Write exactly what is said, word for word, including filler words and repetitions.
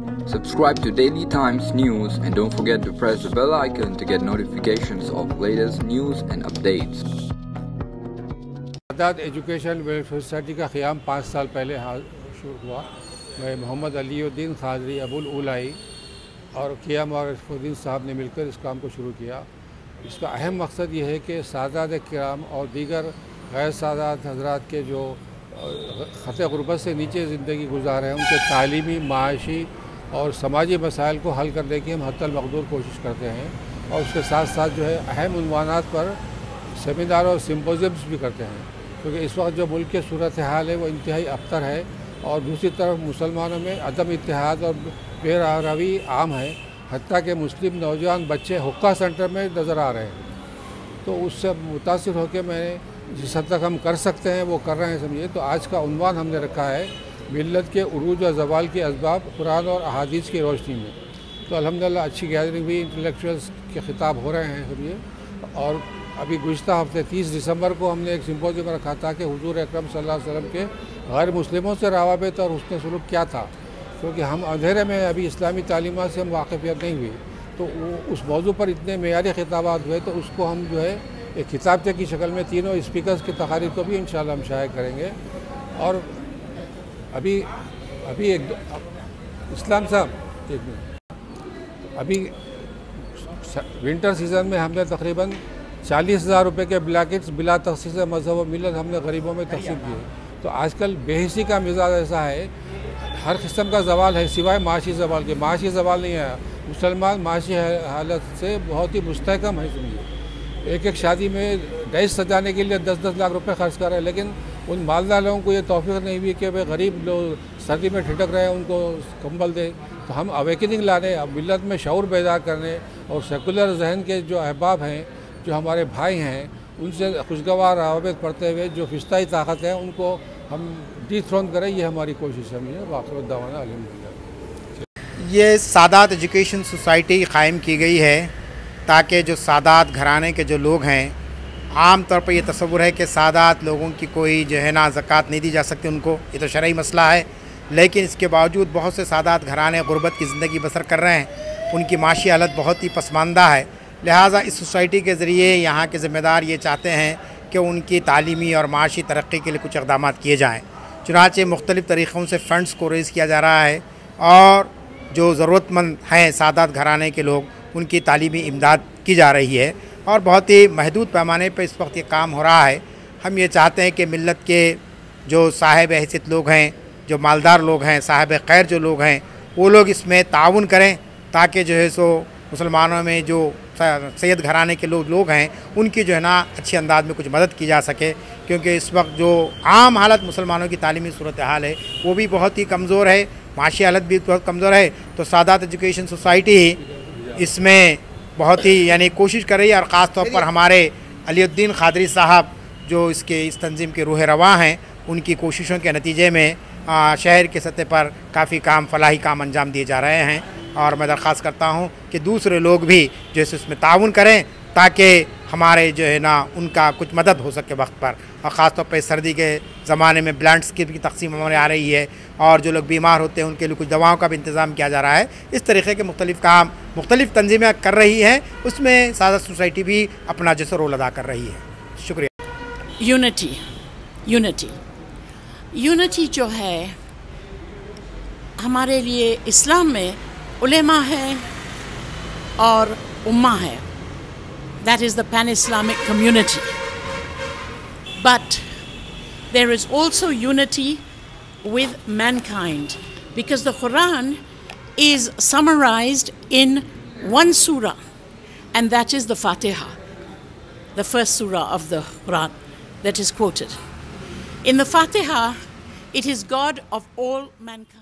Subscribe to Daily Times News and don't forget to press the bell icon to get notifications of latest news and updates. Sadat education welfare society کا قیام پانچ سال پہلے شروع ہوا. میں محمد علی الدین قادری ابو الاولائی اور قیام اور الدین صاحب نے مل کر اس کام کو شروع کیا. اس کا اہم مقصد یہ ہے کہ سادات کرام اور دیگر غیر سادات حضرات کے جو خطِ غربت سے نیچے زندگی گزار ہیں ان کے تعلیمی، معاشی اور سماجی مسائل کو حل کرنے کی ہم حتی المقدور کوشش کرتے ہیں. اور اس کے ساتھ ساتھ جو ہے اہم عنوانات پر سیمینار اور سمپوزیمز بھی کرتے ہیں، کیونکہ اس وقت جو ملک کے صورتحال ہے وہ انتہائی ابتر ہے اور دوسری طرف مسلمانوں میں عدم اتحاد اور بے روی عام ہے. حتیٰ کہ مسلم نوجوان بچے حقہ سینٹر میں نظر آ رہے ہیں. تو اس سے متاثر ہو کے میں نے جس حد تک ہم کر سکتے ہیں وہ کر رہے ہیں سمجھے. تو آج کا عنوان ہم نے رکھا ہے ملت کے عروج و زوال کے اسباب قرآن اور احادیث کی روشنی میں. تو الحمدللہ اچھی گیدرنگ بھی انٹلیکچوئلس کے خطاب ہو رہے ہیں سمجھے. اور ابھی گزشتہ ہفتے تیس دسمبر کو ہم نے ایک سمپوزیم رکھا تھا کہ حضور اکرم صلی اللہ علیہ وسلم کے غیر مسلموں سے روابط اور حسن سلوک کیا تھا، کیونکہ ہم اندھیرے میں ابھی اسلامی تعلیمات سے ہم واقفیت نہیں ہوئی. تو اس موضوع پر اتنے معیاری خطابات ہوئے تو اس کو ہم جو ہے ایک کتابچے کی شکل میں تینوں اسپیکرز کی تقاریر کو بھی انشاءاللہ ہم شائع کریں گے. اور ابھی ابھی ایک اسلام صاحب ایک منٹ ابھی ونٹر سیزن میں ہم نے تقریباً چالیس ہزار روپے کے بلیکٹس بلا تخصیص مذہب و ملت ہم نے غریبوں میں تقسیم کیے. تو آج کل بے حسی کا مزاج ایسا ہے، ہر قسم کا زوال ہے سوائے معاشی زوال کے. معاشی زوال نہیں ہے، مسلمان معاشی حالت سے بہت ہی مستحکم ہے سمجھے. ایک ایک شادی میں ڈیش سجانے کے لیے دس دس لاکھ روپے خرچ کر رہے ہیں، لیکن ان مالدار لوگوں کو یہ توفیق نہیں ہوئی کہ وہ غریب لوگ سردی میں ٹھٹک رہے ہیں ان کو کمبل دیں. تو ہم اویکننگ لانے، اب ملت میں شعور بیدار کرنے اور سیکولر ذہن کے جو احباب ہیں، جو ہمارے بھائی ہیں، ان سے خوشگوار روابط پڑھتے ہوئے جو فضائی طاقت ہے ان کو ہم ڈی تھرون کریں، یہ ہماری کوشش ہے. واقع الدعوانا الحمدللہ. یہ سادات ایجوکیشن سوسائٹی قائم کی گئی ہے تاکہ جو سادات گھرانے کے جو لوگ ہیں، عام طور پر یہ تصور ہے کہ سادات لوگوں کی کوئی جو ہے نا زکوٰۃ نہیں دی جا سکتی ان کو، یہ تو شرعی مسئلہ ہے. لیکن اس کے باوجود بہت سے سادات گھرانے غربت کی زندگی بسر کر رہے ہیں، ان کی معاشی حالت بہت ہی پسماندہ ہے. لہٰذا اس سوسائٹی کے ذریعے یہاں کے ذمہ دار یہ چاہتے ہیں کہ ان کی تعلیمی اور معاشی ترقی کے لیے کچھ اقدامات کیے جائیں. چنانچہ مختلف طریقوں سے فنڈز کو ریز کیا جا رہا ہے اور جو ضرورت مند ہیں سادات گھرانے کے لوگ ان کی تعلیمی امداد کی جا رہی ہے اور بہت ہی محدود پیمانے پہ اس وقت یہ کام ہو رہا ہے. ہم یہ چاہتے ہیں کہ ملت کے جو صاحب حیثیت لوگ ہیں، جو مالدار لوگ ہیں، صاحب خیر جو لوگ ہیں، وہ لوگ اس میں تعاون کریں تاکہ جو ہے سو مسلمانوں میں جو سید گھرانے کے لوگ لوگ ہیں ان کی جو ہے نا اچھے انداز میں کچھ مدد کی جا سکے. کیونکہ اس وقت جو عام حالت مسلمانوں کی تعلیمی صورتحال ہے وہ بھی بہت ہی کمزور ہے، معاشی حالت بھی بہت کمزور ہے. تو سادات ایجوکیشن سوسائٹی اس میں بہت ہی یعنی کوشش کر رہی ہے، اور خاص طور پر ہمارے علی الدین قادری صاحب جو اس کے اس تنظیم کے روح رواں ہیں، ان کی کوششوں کے نتیجے میں شہر کے سطح پر کافی کام فلاحی کام انجام دیے جا رہے ہیں. اور میں درخواست کرتا ہوں کہ دوسرے لوگ بھی جو ہے اس میں تعاون کریں تاکہ ہمارے جو ہے نا ان کا کچھ مدد ہو سکے وقت پر. اور خاص طور پہ سردی کے زمانے میں بلینڈس کی بھی تقسیم ہمارے آ رہی ہے اور جو لوگ بیمار ہوتے ہیں ان کے لیے کچھ دواؤں کا بھی انتظام کیا جا رہا ہے. اس طریقے کے مختلف کام مختلف تنظیمیں کر رہی ہیں، اس میں سادات سوسائٹی بھی اپنا جیسا رول ادا کر رہی ہے. شکریہ. یونٹی یونٹی یونٹی جو ہے ہمارے لیے اسلام میں علماء ہے اور امہ ہے. That is the pan-Islamic community. But there is also unity with mankind because the Quran is summarized in one surah, and that is the Fatiha, the first surah of the Quran that is quoted. In the Fatiha, it is God of all mankind.